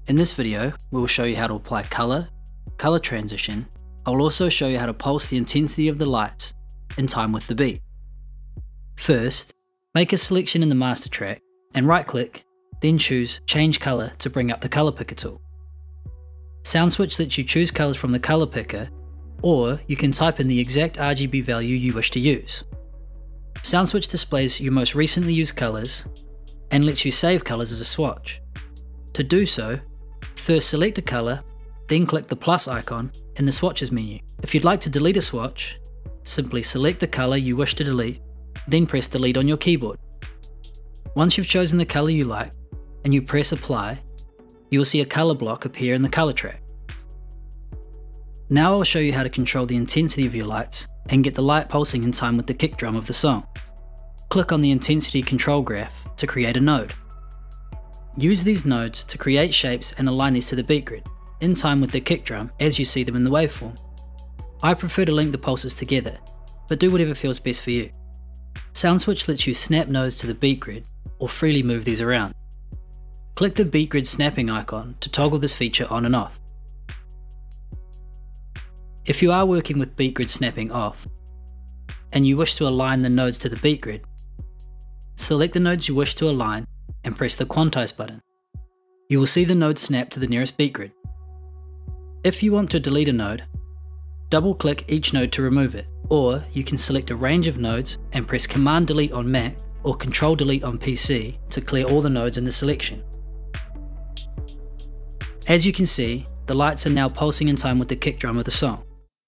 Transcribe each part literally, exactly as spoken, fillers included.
In this video, we will show you how to apply color, color transition. I will also show you how to pulse the intensity of the lights in time with the beat. First, make a selection in the master track and right click, then choose Change Color to bring up the color picker tool. SoundSwitch lets you choose colors from the color picker, or you can type in the exact R G B value you wish to use. SoundSwitch displays your most recently used colors and lets you save colors as a swatch. To do so, first select a color, then click the plus icon in the swatches menu. If you'd like to delete a swatch, simply select the color you wish to delete, then press delete on your keyboard. Once you've chosen the color you like and you press apply, you will see a color block appear in the color track. Now I'll show you how to control the intensity of your lights and get the light pulsing in time with the kick drum of the song. Click on the intensity control graph to create a node. Use these nodes to create shapes and align these to the beat grid, in time with the kick drum as you see them in the waveform. I prefer to link the pulses together, but do whatever feels best for you. SoundSwitch lets you snap nodes to the beat grid or freely move these around. Click the beat grid snapping icon to toggle this feature on and off. If you are working with beat grid snapping off, and you wish to align the nodes to the beat grid, select the nodes you wish to align and press the quantize button. You will see the node snap to the nearest beat grid. If you want to delete a node, double click each node to remove it, or you can select a range of nodes and press Command Delete on Mac or Control Delete on P C to clear all the nodes in the selection. As you can see, the lights are now pulsing in time with the kick drum of the song.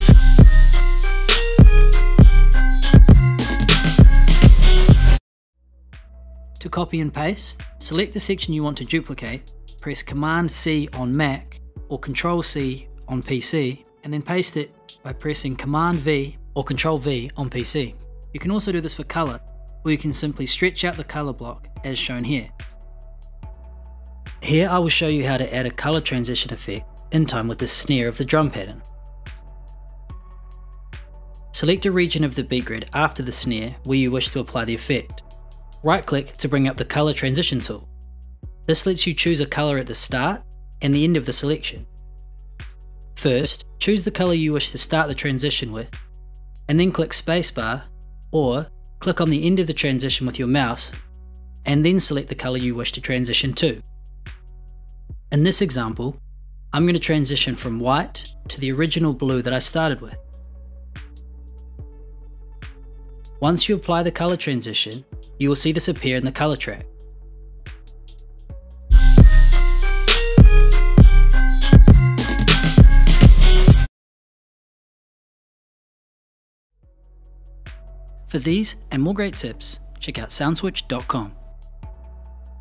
To copy and paste, select the section you want to duplicate, press Command C on Mac or Control C on P C, and then paste it by pressing Command V or Control V on P C. You can also do this for color, or you can simply stretch out the color block as shown here. Here I will show you how to add a color transition effect in time with the snare of the drum pattern. Select a region of the beat grid after the snare where you wish to apply the effect. Right click to bring up the color transition tool. This lets you choose a color at the start and the end of the selection. First, choose the color you wish to start the transition with, and then click spacebar, or click on the end of the transition with your mouse, and then select the color you wish to transition to. In this example, I'm going to transition from white to the original blue that I started with. Once you apply the color transition, you will see this appear in the color track. For these and more great tips, check out sound switch dot com.